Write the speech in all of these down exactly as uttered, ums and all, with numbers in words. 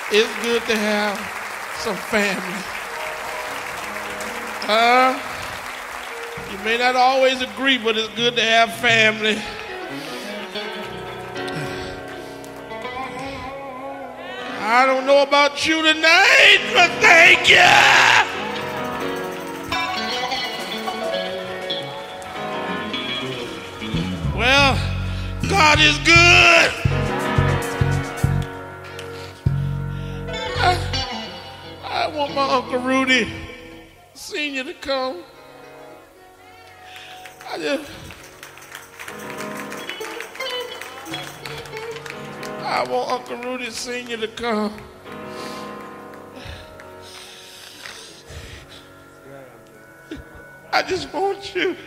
It's good to have some family. Uh, you may not always agree, but it's good to have family. I don't know about you tonight, but thank you. Well, God is good. I, I want my Uncle Rudy Senior to come. I just, I want Uncle Rudy Senior to come. I just want you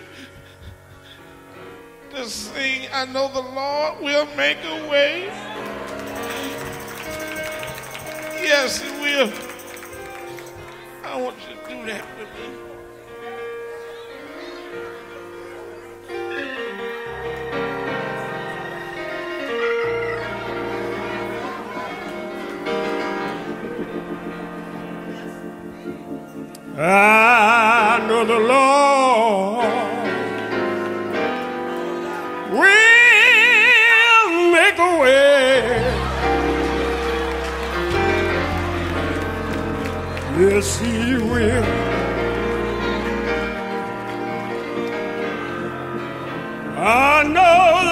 to sing, I know the Lord will make a way. Yes, He will. I want you to do that with me. I know the Lord will make a way. Yes, He will. I know the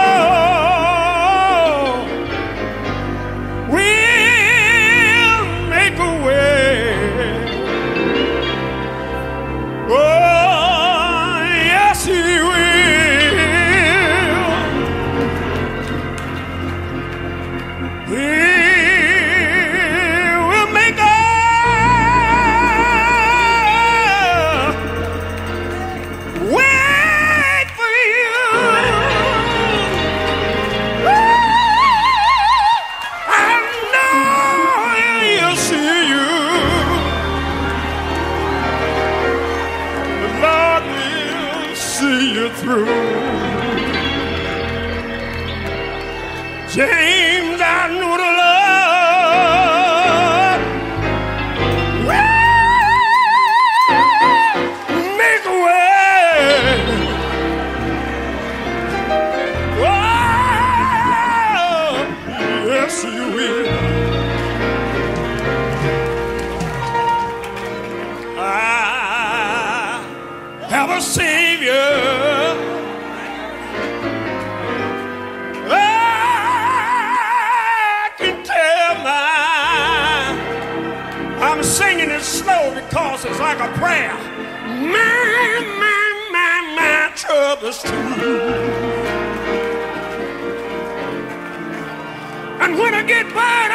Lord will make a way. Oh, yes, He will. He will make a way for you. I know He'll see you. The Lord will see you through. James, I know the Lord will make a way. Oh, yes, He will. I have a Savior. I can tell my, I'm singing it slow because it's like a prayer. My, my, my, my troubles too. And when I get burned